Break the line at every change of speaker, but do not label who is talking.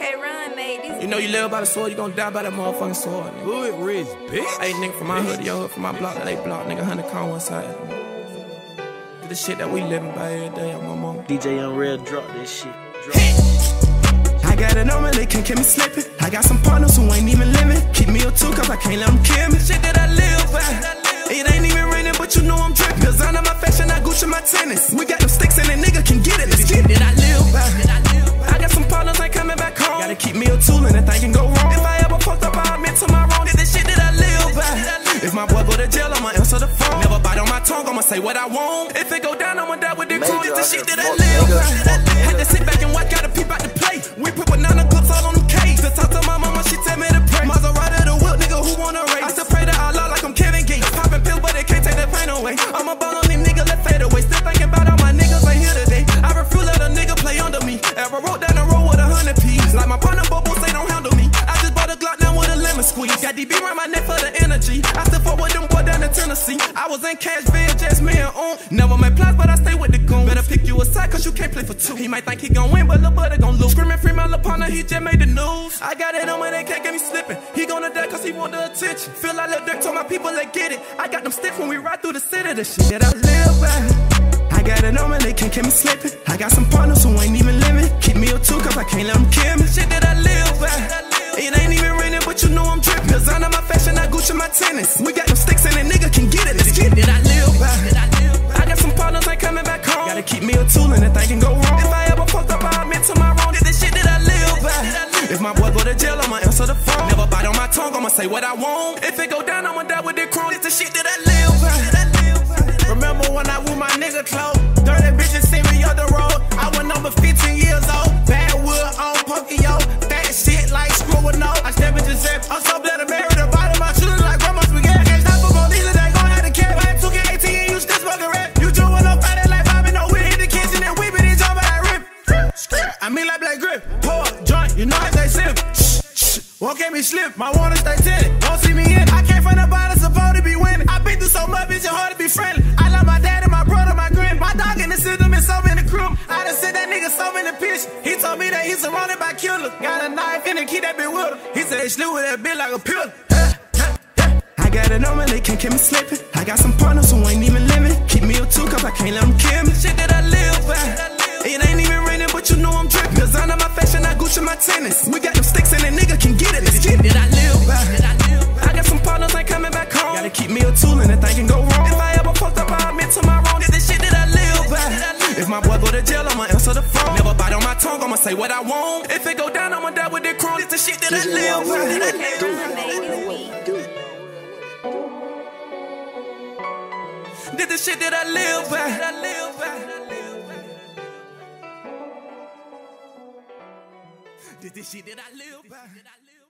Run made this.
You know you live by the sword, you gon' die by that motherfucking sword.
Hood rich, bitch.
Hey, nigga from my hood to your hood, from my block to they block, nigga, Honeycomb one side. The shit that we living by every day on my mom.
DJ Unreal, drop this shit.
I got it on me, they can't keep me slipping. I got some partners who ain't even living. Keep me a two, cause I can't let them kill me. Shit that I live by. It ain't even raining, but you know I'm dripping. Designer my fashion, I Gucci my tennis. We got them sticks and a nigga can get it. Let's get it. I live by. I got some partners ain't coming back home. Gotta keep me a tool and nothing can go wrong. If I ever fucked up, I admit to my wrong. This shit that I live by. If my boy go to jail, I'ma answer the phone. Never bite on my tongue, I'ma say what I want. If it go down, I'ma die with the crew. It's the shit that I live by. Had to sit back and watch, gotta peep out the play. We put banana clips all on them cakes. To talk to my mama, she tell me to pray. Maserati the whip, nigga, who wanna race? I still pray to Allah like I'm Kevin Gates. Popping pills, but it can't take the pain away. I'ma ball on these niggas, let's fade away. Still thinking about all my niggas ain't here today. I refuse let a nigga play under me. Ever wrote down the road with 100 P's. Like my partner bubbles, they don't handle me. I just bought a Glock now with a lemon squeeze. Got DB around my neck for the energy. I still fuck with them boys down in Tennessee. I was in Cashville, just me and on. Never made plans, but I stay with the goon. Better pick you a side, cause you can't play for two. He might think he gon' win, but lil' buddy gon' lose. Screaming free my lil' partner, he just made the news. I got it on me, they can't get me slipping. He gonna die cause he want the attention. Feel like Lil Dirt told my people, they get it. I got them sticks when we ride through the city. The shit that I live by. I got it on me, they can't keep me slipping. I got some partners who ain't even living. Keep me a two, cause I can't let them kill me. Shit that I live by. It ain't even raining, but you know I'm dripping. Designer my fashion, I Gucci my tennis. We got them sticks and a nigga can get it. Let's get it. I live by. I got some partners ain't coming back home. Gotta keep me a tool and nothing can go wrong. If I ever fucked up, I admit to my wrong. This shit that I live by. If my boy go to jail, I'ma answer the phone. Never bite on my tongue, I'ma say what I want. If it go down, I'ma die with the crown. It's the shit that I live by.
Remember when I wore my nigga clothes? Dirty bitches see me on the road. I was number 15 years old. Bad wood on Pokio. Fat shit like screwing no. I step into Zep. I'm so glad I married the bottom. My children like grandma spaghetti. Can't stop for police, they gon' have to care. I took 18 and you still smoking rap. You doing up out like popping no weed. Hit the kitchen and whip it and jump like rip. I mean like black grip. Pour joint, you know I stay sip. Won't get me slip. My wanna stay tinted. Won't see me in. I came from the bottom, supposed to be winning. I been through so much, bitch, it's hard to be friendly. I love my dad and my brother, my grin. My dog in the system and so in the crew. I done sent that nigga so in the pitch. He told me that he's surrounded by killers. Got a knife in and keep that bitch with him. He said he slew with that bitch like a pill.
I got it on me, they can't keep me slipping. I got some partners who ain't even living. Keep me a two, cause I can't let them kill me. Shit that I live by. It ain't even raining, but you know I'm dripping. Designer my fashion, I Gucci my tennis. We got them sticks and a nigga can get it. Let's get it. I live by. I got some partners ain't coming back home. Gotta keep me a tool and nothing can go wrong. If I ever fucked up, I admit to my wrong. This the shit that I live by. If my boy go to jail, I'ma answer the phone. Never bite on my tongue, I'ma say what I want. If it go down, I'ma die with the crown. This the shit that I live by. This the shit that I live by. This the shit that I live by.